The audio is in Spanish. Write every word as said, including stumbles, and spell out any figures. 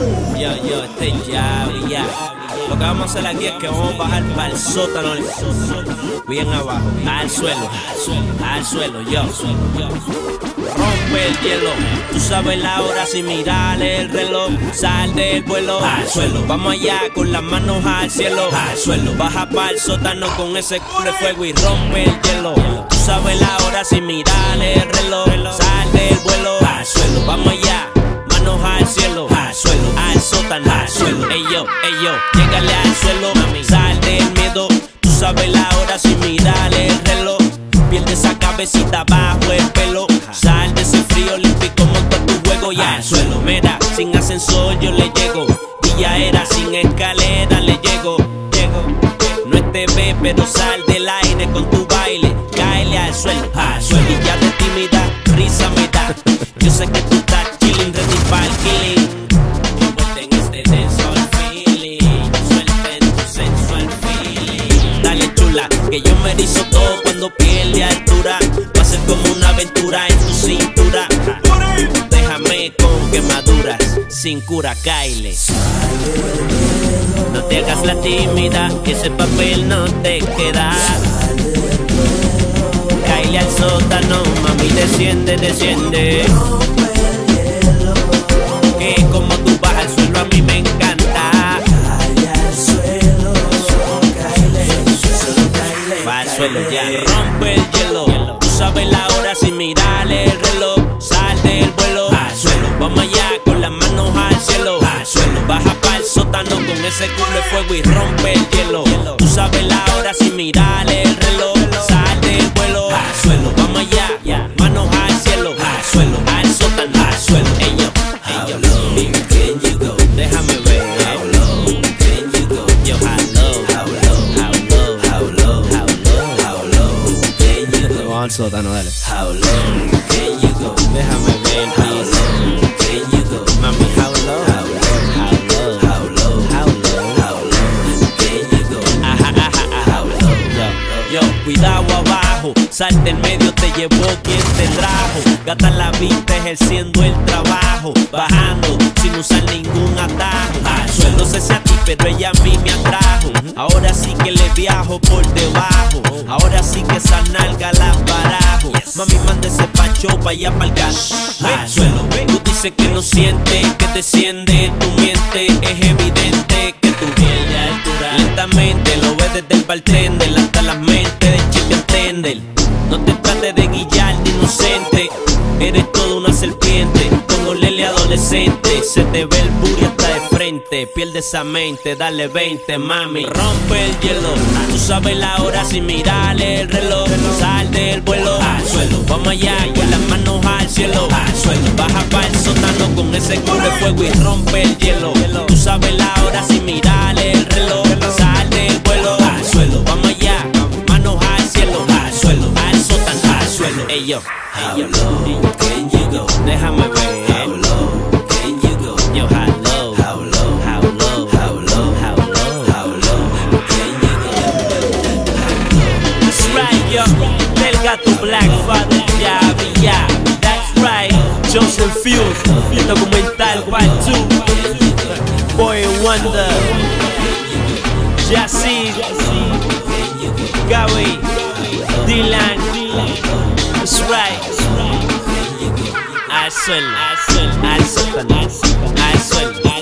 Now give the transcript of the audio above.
Yo, yo, este ya, ya. Lo que vamos a hacer aquí es que vamos a bajar para el sótano, bien abajo, al suelo, al suelo, yo. Rompe el hielo, tú sabes la hora sin mirar el reloj. Sal del vuelo, al suelo. Vamos allá con las manos al cielo, al suelo. Baja para el sótano con ese culo de fuego y rompe el hielo. Tú sabes la hora sin mirar el reloj. Sal del vuelo, al suelo. Vamos allá, manos al cielo, al suelo, al sótano, al suelo. Ey yo, ey yo, llégale al suelo, mami. Sal del miedo, tú sabes la hora sin mirar el reloj. Pierde esa cabecita bajo el pelo. Sal de ese frío olímpico, monta tu juego y al suelo. Mira, sin ascensor yo le llego. Villa era sin escalera le llego. Llego, no es T V pero sal del aire con tu baile. Cáele al suelo, al suelo. Y ya de tímida, risa me da. Yo sé que tú estás chilling, ready para el killing. Envuelta en este sensual feeling. Suelten tu sensual feeling. Dale chula, que yo me erizo todo cuando pierde altura. Va a ser como una aventura en tu cintura. Déjame con quemaduras, sin cura, caile. No te hagas la tímida, que ese papel no te queda. Caile al sótano, mami, desciende, desciende. Que como tú vas al suelo a mí me encanta. Va al suelo ya, rompe el hielo. Tú sabes la hora sin mirar el reloj. Sal del vuelo, al suelo. Vamos allá con las manos al cielo, al suelo. Baja para el sótano con ese culo de fuego y rompe el hielo. Tú sabes la hora sin mirar el reloj. Sal del vuelo, al suelo. Vamos allá, manos al cielo, al suelo, al sótano, al suelo. Ey yo, ey yo, can you go? Déjame ver. How low can you go? Yo, how low, how low, how low, how low, how low, how low can you go? Vamos al sótano, dale. How low can you go? Déjame ver. How low can you go? Mami, how low, how low, how low, how low, how low, how low can you go? Ajá, ajá, ajá. How low, yo, yo, cuidado abajo. Salte en medio, te llevó quien te trajo. Gata la vista ejerciendo el trabajo. Bajando sin usar ningún atajo. Al suelo no sé si a ti, pero ella a mí me atrajo. Ahora sí que le viajo por debajo. Ahora sí que esa nalga la barajo. Mami, manda ese pacho pa' allá pa'l gas. Al suelo, tú dices que no sientes, que desciende tu miente. Es evidente que tu piel de altura. Lentamente lo ves desde el bartender hasta las mentes del chicken tender. No te trates de guillar de inocente. Eres toda una serpiente con olele adolescente. Se te ve el booty hasta de frente. Pierde esa mente, dale veinte, mami. Rompe el hielo, tú sabes la hora sin mirar el reloj. Sal del vuelo, al suelo. Vamos allá con las manos al cielo, al suelo. Baja para el sótano con ese culo de fuego y rompe el hielo. Tú sabes la hora sin mirar el reloj. Sal del vuelo, al suelo. Vamos allá, manos al cielo, al suelo, al sótano, al suelo. Ey yo, ey yo, can you go? Déjame ver. How low can you go? Yo, how low, how low, how low, how low, how low, how low can you go? That's right, yo. Del gato Black Father, ya, ya. That's right. Joseph Fields, el documental part two. Boy Wonder, Jazzy, Gaby, Dylan. That's right. Al suelo, al suelo, al sótano, al suelo.